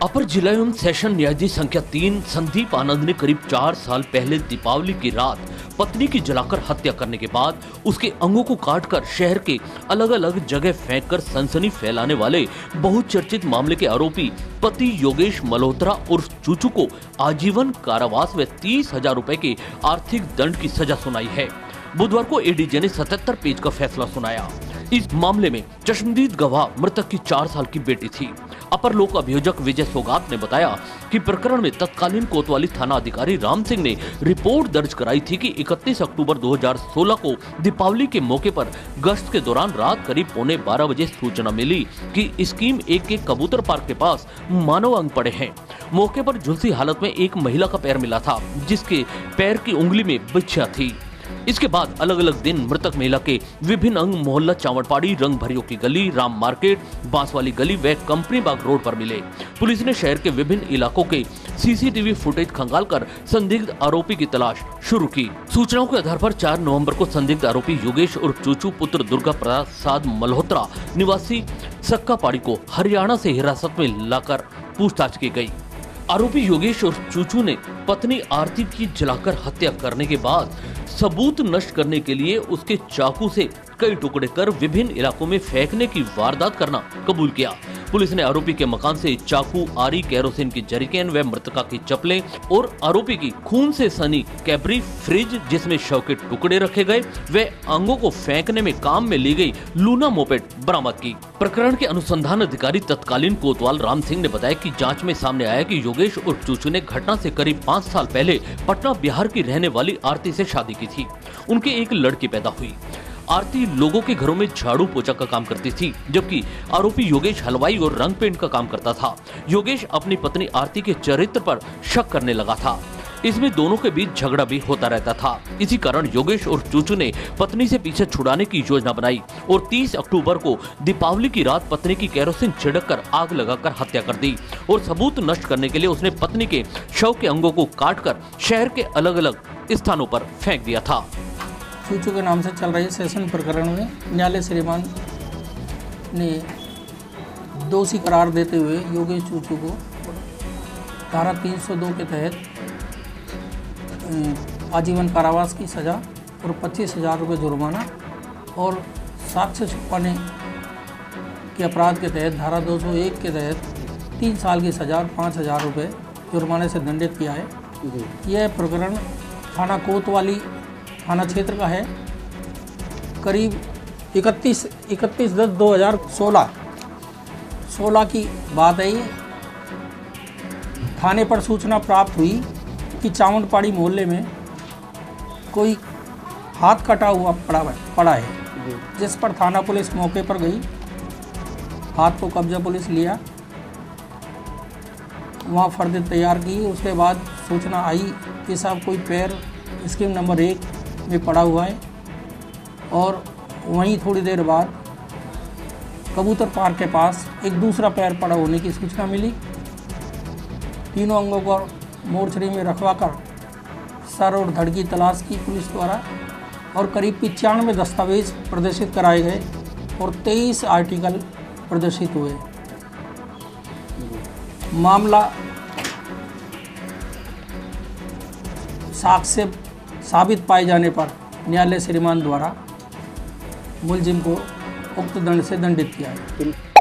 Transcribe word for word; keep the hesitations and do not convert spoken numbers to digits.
अपर जिला एवं सेशन न्यायाधीश संख्या तीन संदीप आनंद ने करीब चार साल पहले दीपावली की रात पत्नी की जलाकर हत्या करने के बाद उसके अंगों को काटकर शहर के अलग अलग जगह फेंककर सनसनी फैलाने वाले बहुचर्चित मामले के आरोपी पति योगेश मल्होत्रा उर्फ चूचू को आजीवन कारावास व तीस हजार रूपए के आर्थिक दंड की सजा सुनाई है। बुधवार को एडीजे ने सतहत्तर पेज का फैसला सुनाया। इस मामले में चश्मदीद गवाह मृतक की चार साल की बेटी थी। अपर लोक अभियोजक विजय सोगात ने बताया कि प्रकरण में तत्कालीन कोतवाली थाना अधिकारी राम सिंह ने रिपोर्ट दर्ज कराई थी कि इकतीस अक्टूबर दो हज़ार सोलह को दीपावली के मौके पर गश्त के दौरान रात करीब पौने बारह बजे सूचना मिली कि स्कीम एक के कबूतर पार्क के पास मानव अंग पड़े हैं। मौके पर झुलसी हालत में एक महिला का पैर मिला था, जिसके पैर की उंगली में बिच्छा थी। इसके बाद अलग अलग दिन मृतक महिला के विभिन्न अंग मोहल्ला चावड़पाड़ी, रंग भरियों की गली, राम मार्केट, बांसवाली गली व कंपनी बाग रोड पर मिले। पुलिस ने शहर के विभिन्न इलाकों के सीसीटीवी फुटेज खंगालकर संदिग्ध आरोपी की तलाश शुरू की। सूचनाओं के आधार पर चार नवंबर को संदिग्ध आरोपी योगेश उर्फ चूचू पुत्र दुर्गा प्रसाद मल्होत्रा निवासी सक्कापाड़ी को हरियाणा से हिरासत में लाकर पूछताछ की गयी। आरोपी योगेश और चूचू ने पत्नी आरती की जलाकर हत्या करने के बाद सबूत नष्ट करने के लिए उसके चाकू से कई टुकड़े कर विभिन्न इलाकों में फेंकने की वारदात करना कबूल किया। पुलिस ने आरोपी के मकान से चाकू, आरी, केरोसिन की जरीकेन व मृतका की चप्पलें और आरोपी की खून से सनी कैबरी फ्रिज जिसमें शव के टुकड़े रखे गए व अंगों को फेंकने में काम में ली गई लूना मोपेड बरामद की। प्रकरण के अनुसंधान अधिकारी तत्कालीन कोतवाल राम सिंह ने बताया कि जांच में सामने आया कि योगेश उर्फ चूचू ने घटना से करीब पाँच साल पहले पटना बिहार की रहने वाली आरती से शादी की थी। उनके एक लड़की पैदा हुई। आरती लोगों के घरों में झाड़ू पोछा का काम करती थी, जबकि आरोपी योगेश हलवाई और रंग पेंट का काम करता था। योगेश अपनी पत्नी आरती के चरित्र पर शक करने लगा था। इसमें दोनों के बीच झगड़ा भी होता रहता था। इसी कारण योगेश और चूचू ने पत्नी से पीछे छुड़ाने की योजना बनाई और तीस अक्टूबर को दीपावली की रात पत्नी की केरोसिन छिड़क कर आग लगाकर हत्या कर दी और सबूत नष्ट करने के लिए उसने पत्नी के शव के अंगों को काटकर शहर के अलग अलग स्थानों पर फेंक दिया था। चूचू के नाम से चल रही सेशन प्रकरण में न्यायालय श्रीमान ने दोषी करार देते हुए योगेश चूचू को धारा तीन सौ दो के तहत आजीवन कारावास की सज़ा और पच्चीस हजार रुपये जुर्माना और साक्ष्य छुपाने के अपराध के तहत धारा दो सौ एक के तहत तीन साल की सज़ा और पाँच हजार रुपये जुर्माने से दंडित किया है। यह प्रकरण थाना कोतवाली थाना क्षेत्र का है। करीब इकतीस इकतीस दस दो हज़ार सोलह सोलह की बात है। ये थाने पर सूचना प्राप्त हुई कि चावड़पाड़ी मोहल्ले में कोई हाथ कटा हुआ पड़ा पड़ा है, जिस पर थाना पुलिस मौके पर गई। हाथ को कब्जा पुलिस लिया, वहाँ फर्द तैयार की। उसके बाद सूचना आई कि साहब कोई पैर स्कीम नंबर एक में पड़ा हुआ है और वहीं थोड़ी देर बाद कबूतर पार्क के पास एक दूसरा पैर पड़ा होने की सूचना मिली। तीनों अंगों को मोर्चरी में रखवाकर सर और धड़ की तलाश की पुलिस द्वारा और करीब पचानवे दस्तावेज प्रदर्शित कराए गए और तेईस आर्टिकल प्रदर्शित हुए। मामला साक्ष्य साबित पाए जाने पर न्यायालय श्रीमान द्वारा मुलजिम को उक्त दंड से दंडित किया है।